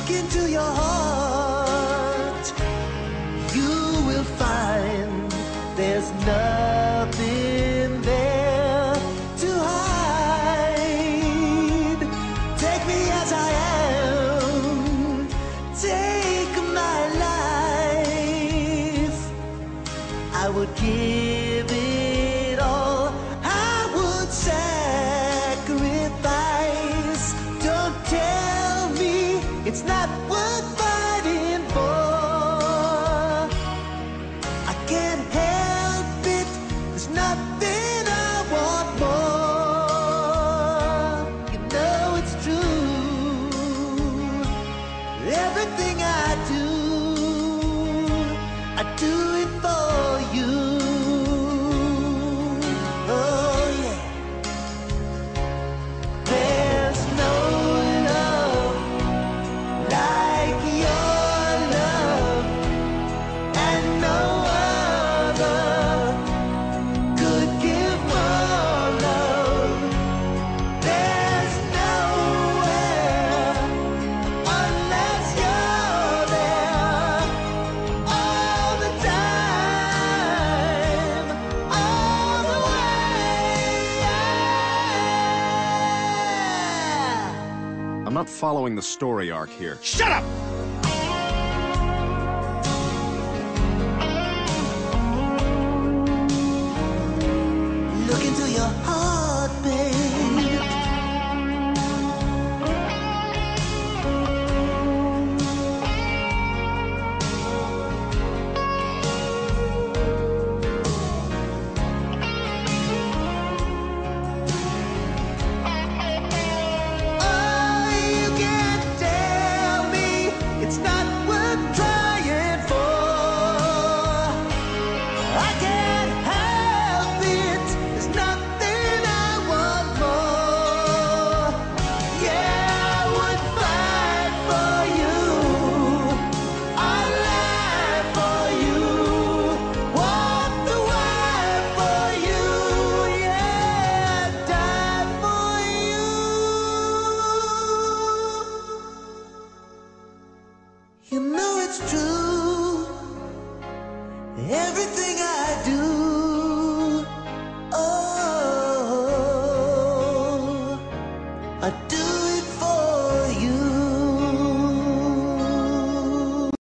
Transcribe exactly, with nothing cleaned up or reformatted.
Look into your heart, you will find there's nothing there to hide. Take me as I am, take my life. I would give it all, I would sacrifice. Don't tell me it's not worth fighting for. I can't help it, there's nothing I want more. You know it's true, everything I do, I do it for you. Oh yeah. There's no love like your love, and no other could give more love. There's nowhere unless you're there all the time, all the way. I'm not following the story arc here. Shut up! Look into your heart, babe. Oh, you can't tell me it's not worth trying for. I can't help it, there's nothing I want more. Yeah, I would fight for you, I'd lie for you, walk the wire for you, yeah, die for you. You know it's true, everything